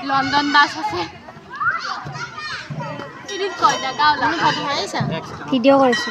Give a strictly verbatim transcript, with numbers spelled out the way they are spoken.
London Das আছে edit কই টাকা ওলা ভিডিও কৰিছো